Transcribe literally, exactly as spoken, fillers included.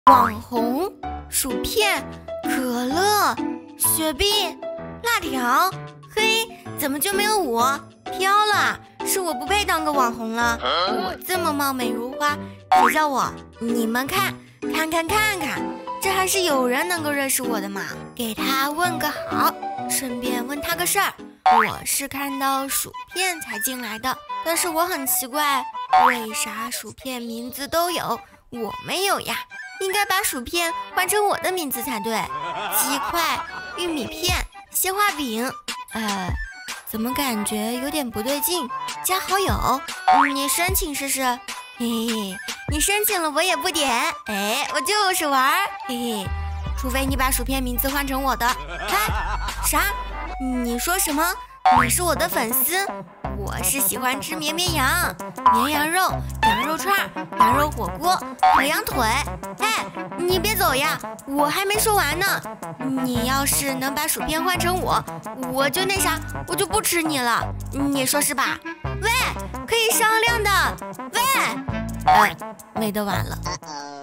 网红、薯片、可乐、雪碧、辣条，嘿，怎么就没有我？飘了，是我不配当个网红了。我这么貌美如花，谁叫我？你们看，看看看看，这还是有人能够认识我的嘛？给他问个好，顺便问他个事儿。我是看到薯片才进来的，但是我很奇怪，为啥薯片名字都有，我没有呀？应该把薯片换成我的名字才对。鸡块、玉米片、鲜花饼，呃，怎么感觉有点不对劲？加好友，你申请试试。嘿嘿，你申请了我也不点，哎，我就是玩，嘿嘿。除非你把薯片名字换成我的。嗨，啥？你说什么？你是我的粉丝？我是喜欢吃绵绵羊、绵羊肉、羊肉串、羊肉火锅和羊腿。哎，你别走呀，我还没说完呢。你要是能把薯片换成我，我就那啥，我就不吃你了。你说是吧？喂，可以商量的。喂，呃，没得玩了。